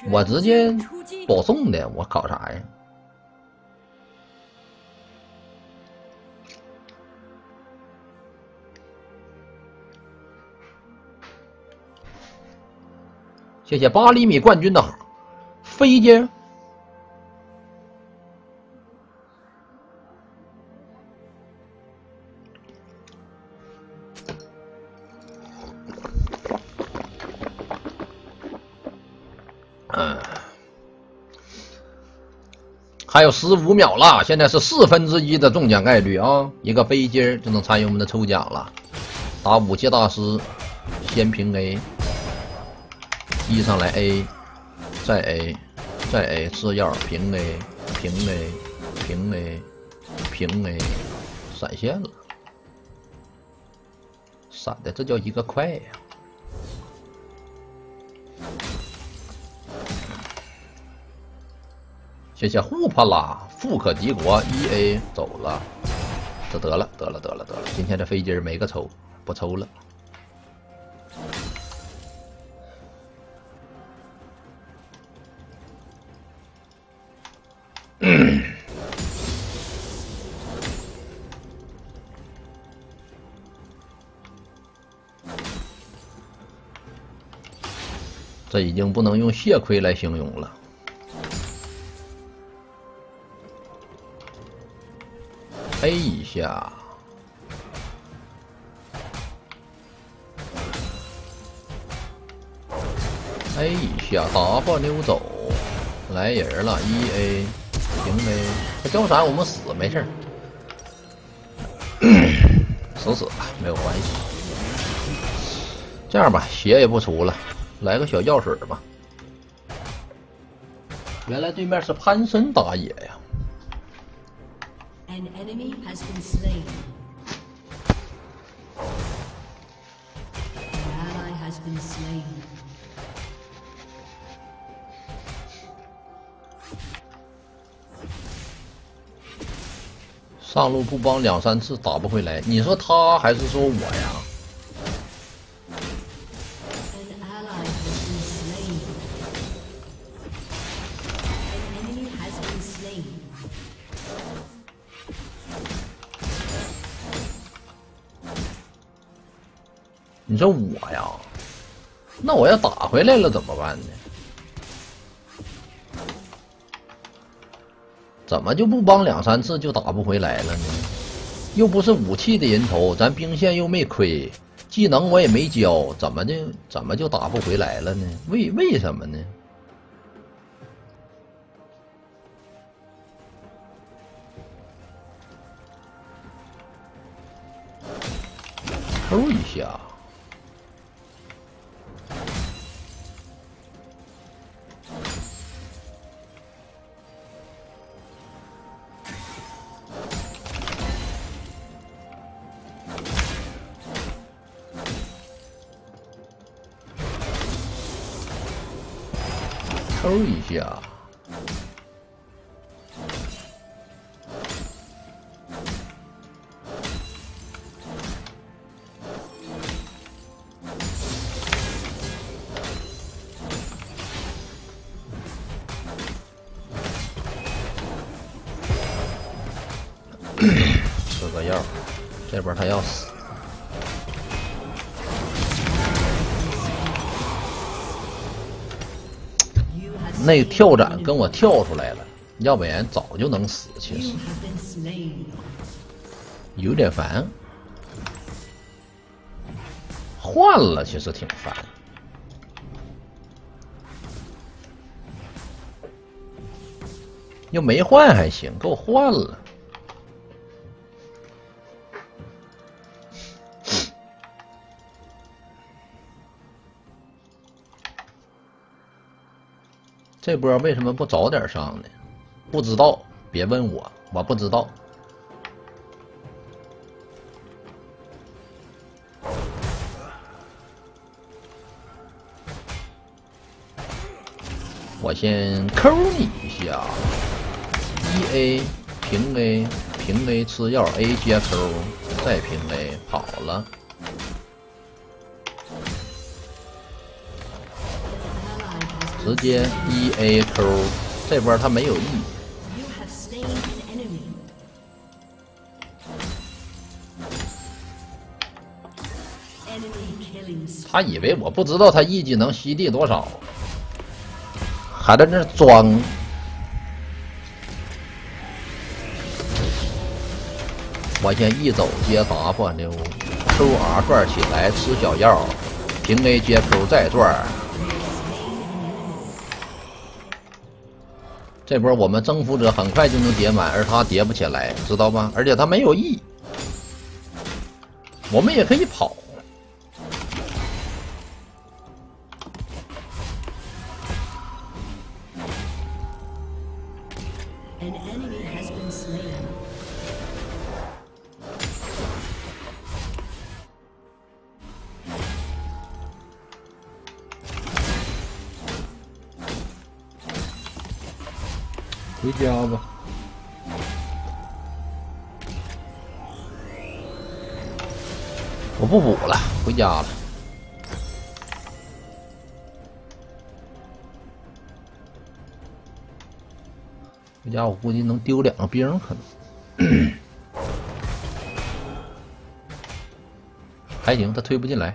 我直接保送的，我搞啥呀？谢谢8厘米冠军的飞机。还有15秒了，现在是1/4的中奖概率啊！一个飞机就能参与我们的抽奖了。打武器大师，先平 A， 一上来 A， 再 A， 再 A， 次要平 A， 平 A， 平 A， 平 A， 闪现了，闪的这叫一个快呀！谢谢护帕拉富可敌国1A 走了，这得了，今天这飞机没个抽，不抽了。这已经不能用血亏来形容了。A 一下，A 一下，打发溜走，来人了，1A， 平 A， 他交闪我们死没事死吧，没有关系。这样吧，血也不出了，来个小药水吧。原来对面是潘森打野呀。 An enemy has been slain. An ally has been slain. 上路不帮2、3次打不回来，你说他还是说我呀？ An ally has been slain. An enemy has been slain. 你说我呀，那我要打回来了怎么办呢？怎么就不帮2、3次就打不回来了呢？又不是武器的人头，咱兵线又没亏，技能我也没交，怎么就打不回来了呢？为什么呢？抽一下。 抽一下，吃个药，这边他要死。 那跳斩跟我跳出来了，要不然早就能死。其实有点烦，换了其实挺烦。要没换还行，给我换了。这波为什么不早点上呢？不知道，别问我，我不知道。我先扣你一下，1A 平 A 平 A 吃药 A 接扣，再平 A 跑了。 直接EAQ， 这波他没有 E。 You have slain an enemy. Enemy killing spree. 他以为我不知道他 E 技能吸地多少，还在那装。我先一走接 W，QR 转起来吃小药，平 A 接 Q 再转。这波我们征服者很快就能叠满，而他叠不起来，知道吗？而且他没有 E， 我们也可以跑。 An enemy has been slain. 回家吧。我不补了，回家了。回家我估计能丢2个兵，可能。还行，他推不进来。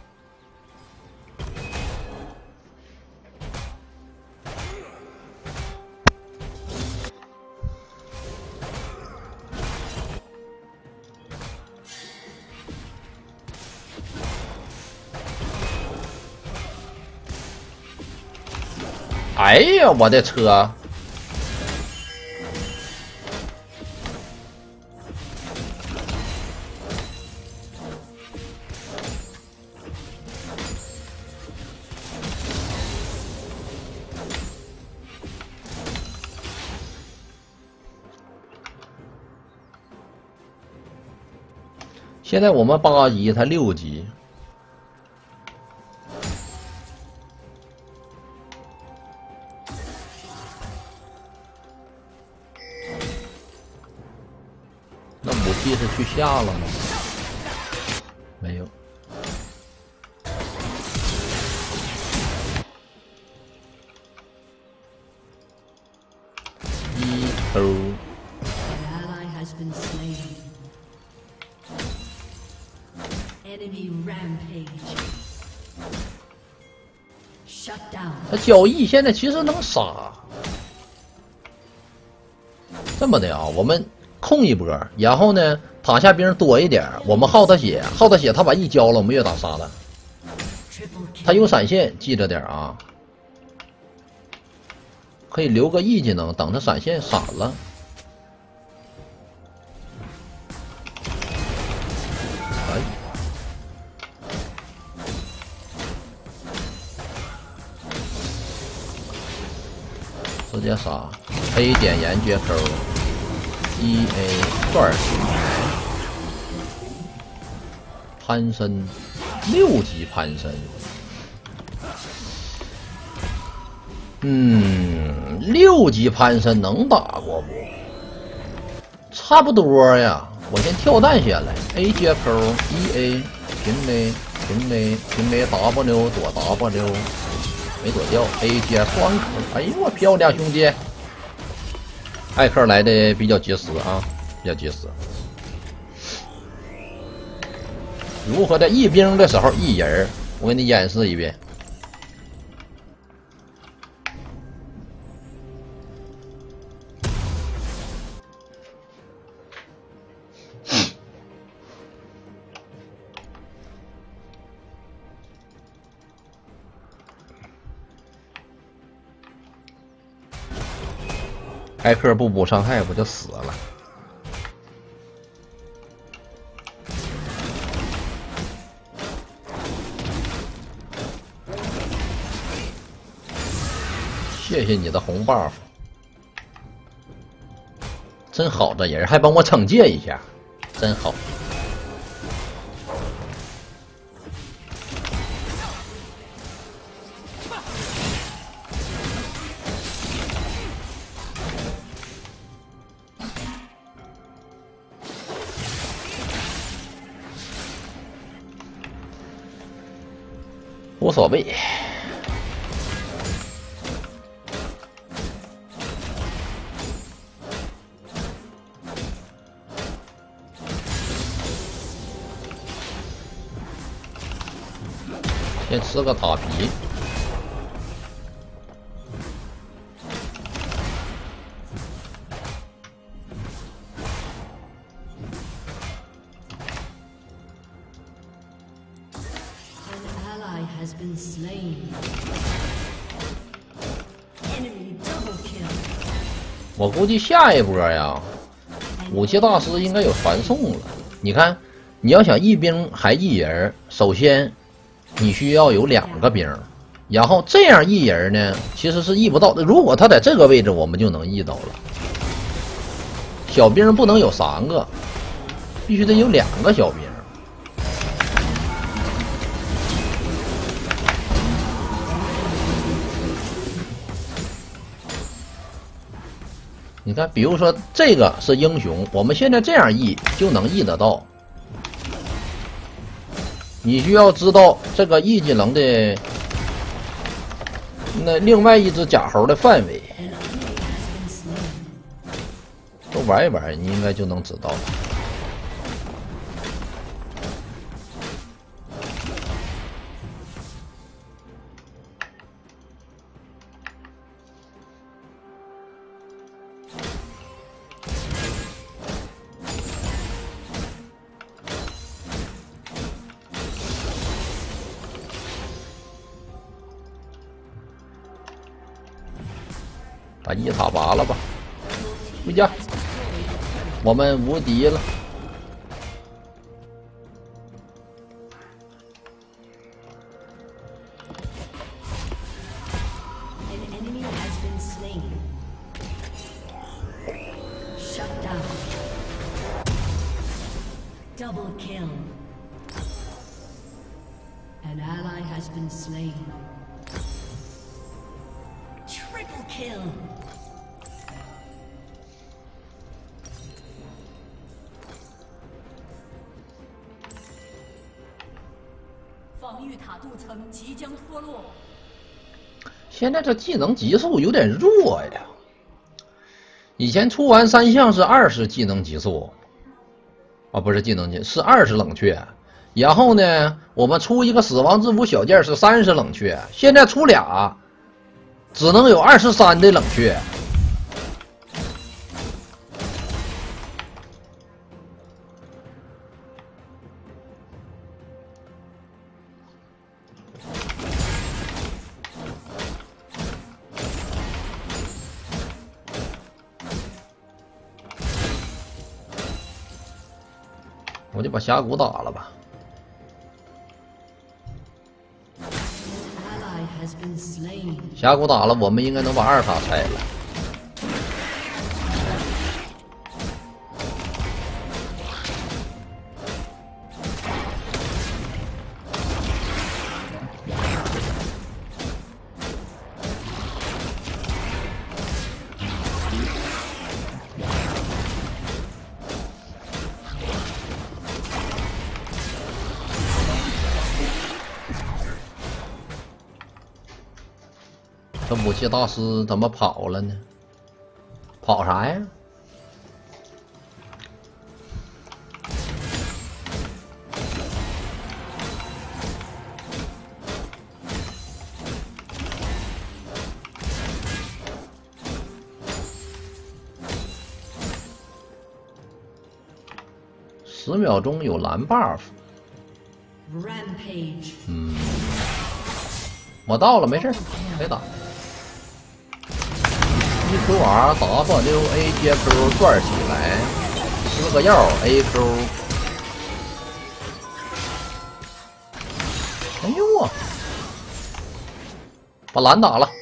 哎呀，我的车！现在我们8级，他6级。 那武器是去下了吗？没有。1 O。 An ally has been slain. Enemy rampage. Shut down. 他交易现在其实能杀。这么的啊，我们。 控一波，然后呢，塔下兵多一点，我们耗他血，耗他血，他把 E 交了，我们越打杀了。他有闪现，记着点啊，可以留个 E 技能，等他闪现闪了。哎，直接杀 ，A 点沿接 Q。 EA 转起来，攀升6级攀升，6级攀升能打过不？差不多呀。我先跳弹先来 ，A 接 Q，EA 平 A 平 A 平 A W 躲 W， 没躲掉 ，A 接双 Q， 哎呦我漂亮兄弟！ 艾克来的比较及时啊，比较及时。如何在一兵的时候一人？我给你演示一遍。艾克不补伤害，不就死了？谢谢你的红 buff， 真好，这人还帮我惩戒一下，真好。无所谓。 先吃个塔皮。 An ally has been slain. Enemy double kill. 我估计下一波呀，武器大师应该有传送了。你看，你要想一兵还一人，首先你需要有2个兵，然后这样一人呢，其实是移不到的。如果他在这个位置，我们就能移到了。小兵不能有3个，必须得有2个小兵。你看，比如说这个是英雄，我们现在这样移就能移得到。你需要知道这个一技能的那另外一只假猴的范围， An enemy has been slain. 都玩一玩，你应该就能知道。把1塔拔了吧，回家，我们无敌了。 An enemy has been slain. Shut down. Double kill. An ally has been slain. Triple kill. 防御塔镀层即将脱落。 现在这技能级数有点弱呀。以前出完3项是20技能级数，啊，不是技能级，是20冷却。然后呢，我们出一个死亡之斧小件是30冷却，现在出俩，只能有23的冷却。我就把峡谷打了吧。 Ally has been slain. 峡谷打了，我们应该能把2塔拆了。这武器大师怎么跑了呢？跑啥呀？10秒钟有蓝 buff。 Rampage. 我到了，没事，可以打。EQRWA 接 Q 转起来，吃个药 AQ。哎呦我，把蓝打了。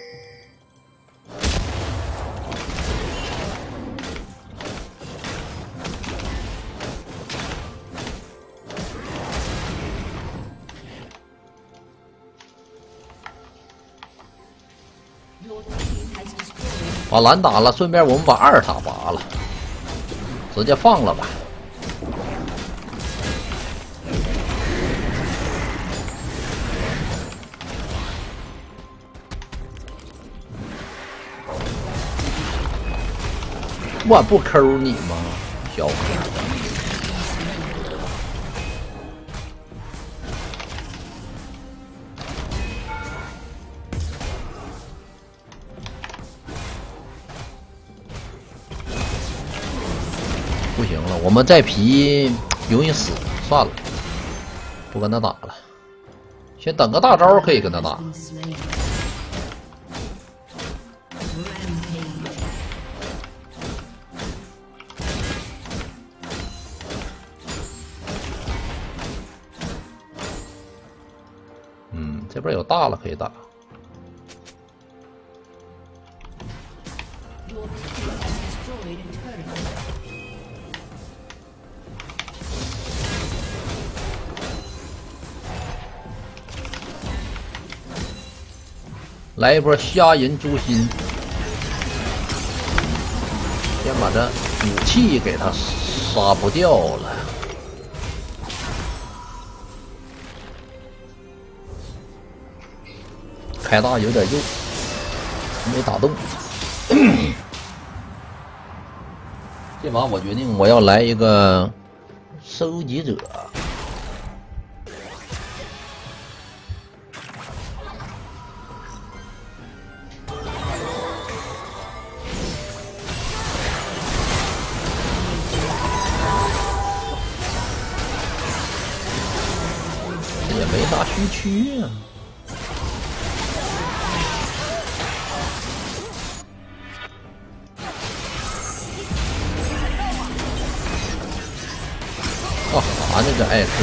把蓝打了，顺便我们把2塔拔了，直接放了吧。我不抠你吗，小伙子？ 行了，我们再皮容易死，算了，不跟他打了，先等个大招可以跟他打。 这边有大了可以打。来一波虾仁诛心，先把这武器给他杀不掉了。 开大有点右，没打动。这把我决定我要来一个收集者。也没啥虚区啊。 干啥呢？这艾克，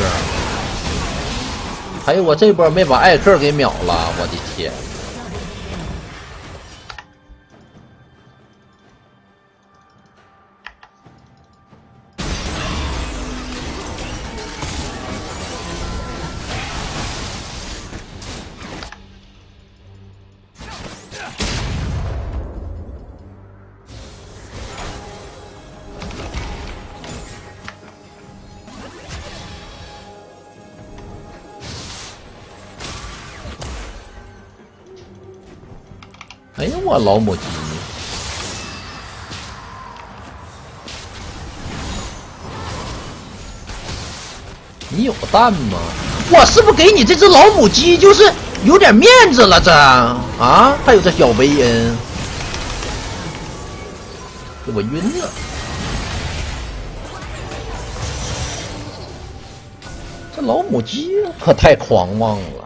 还有我这波没把艾克给秒了，我的天！哎呀，我老母鸡！你有蛋吗？我是不是给你这只老母鸡就是有点面子了？这啊，还有这小维恩，给我晕了！这老母鸡可太狂妄了。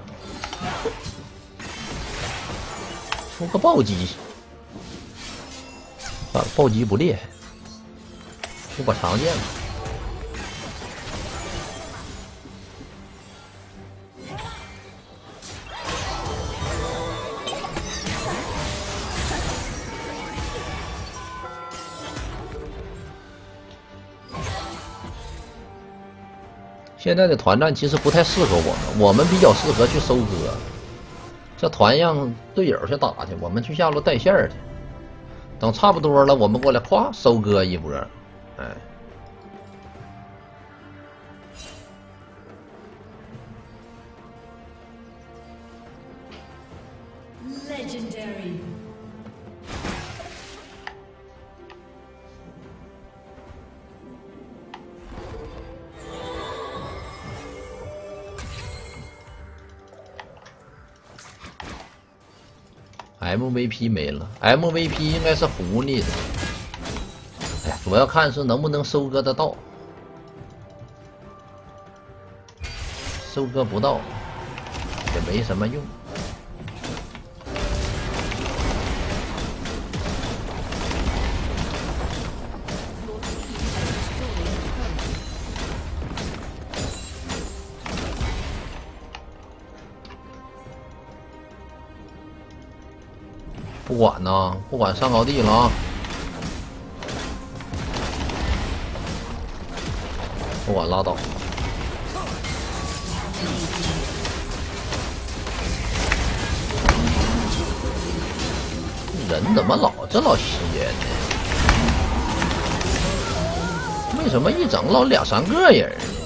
出个暴击，啊，暴击不厉害，出把长剑吧。现在的团战其实不太适合我们比较适合去收割。 这团让队友去打去，我们去下路带线去。等差不多了，我们过来咵收割一波，哎。 Legendary. MVP 没了 ，MVP 应该是狐狸的。哎呀，主要看是能不能收割得到，收割不到也没什么用。不管呢，不管上高地了啊！不管拉倒。人怎么这老些呢？为什么一整老2、3个人？